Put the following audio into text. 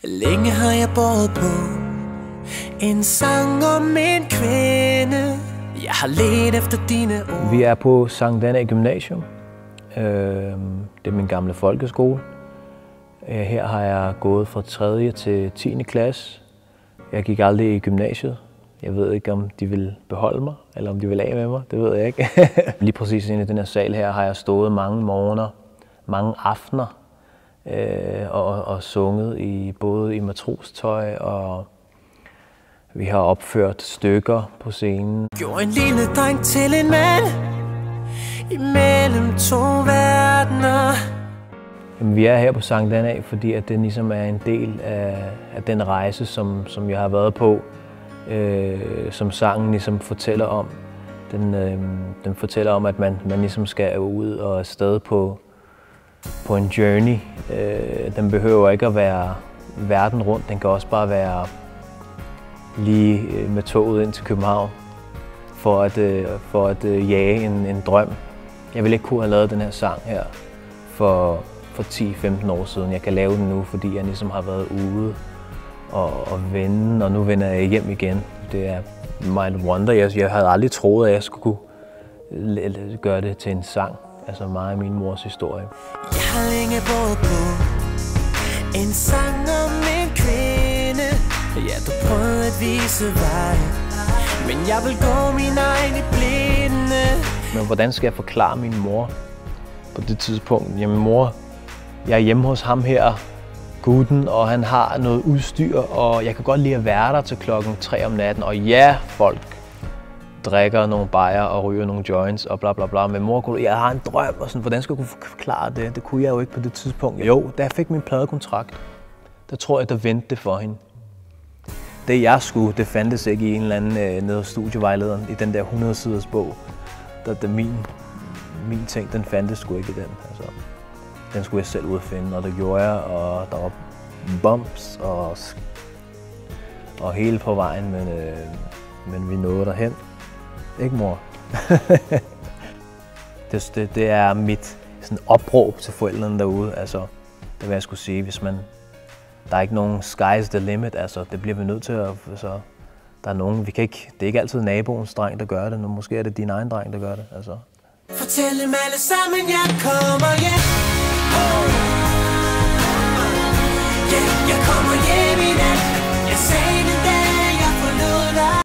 Længe har jeg båret på en sang om en kvinde. Jeg har let efter dine ord. Vi er på Sankt Annæ Gymnasium. Det er min gamle folkeskole. Her har jeg gået fra 3. til 10. klasse. Jeg gik aldrig i gymnasiet. Jeg ved ikke, om de vil beholde mig, eller om de vil af med mig. Det ved jeg ikke. Lige præcis inde i den her sal her har jeg stået mange morgener, mange aftener og sunget både i matrostøj, og vi har opført stykker på scenen. Gjorde en lille dreng til en mand imellem to verdener. Jamen, vi er her på Sankt Annæ, fordi at det ligesom er en del af den rejse, som jeg har været på, som sangen ligesom fortæller om. Den fortæller om, at man ligesom skal ud og afsted på en journey. Den behøver ikke at være verden rundt, den kan også bare være lige med toget ind til København for at jage en drøm. Jeg ville ikke kunne have lavet den her sang her for 10-15 år siden. Jeg kan lave den nu, fordi jeg ligesom har været ude og vende, og nu vender jeg hjem igen. Det er mind wonder. Jeg havde aldrig troet, at jeg skulle kunne gøre det til en sang. Altså mig og min mors historie. Jeg har længe båret på en sang om en kvinde. Ja, du prøvede at vise vej, men jeg vil gå min egen i blinde. Men hvordan skal jeg forklare min mor på det tidspunkt? Jamen mor, jeg er hjemme hos ham her, gutten, og han har noget udstyr, og jeg kan godt lide at være der til klokken 3 om natten. Og ja, folk drikker nogle bajer og ryger nogle joints og bla bla bla. Men mor, jeg har en drøm, og sådan, hvordan skal jeg kunne forklare det? Det kunne jeg jo ikke på det tidspunkt. Jo, da jeg fik min pladekontrakt, der tror jeg, der vendte det for hende. Det jeg skulle, det fandtes ikke i en eller anden nede hos studievejlederen i den der 100-siders bog. Min ting, den fandtes sgu ikke i den. Altså, den skulle jeg selv udfinde, og det gjorde jeg, og der var bumps og hele på vejen, men vi nåede derhen. Ikke mor? det er mit sådan opråb til forældrene derude. Altså, det vil jeg skulle sige, hvis man... Der er ikke nogen sky's the limit, altså det bliver vi nødt til at... Altså, der er nogen, det er ikke altid naboens dreng, der gør det, men måske er det din egen dreng, der gør det. Altså. Fortæl dem alle sammen, jeg kommer hjem. Yeah, jeg kommer hjem i nat. Jeg sagde det der.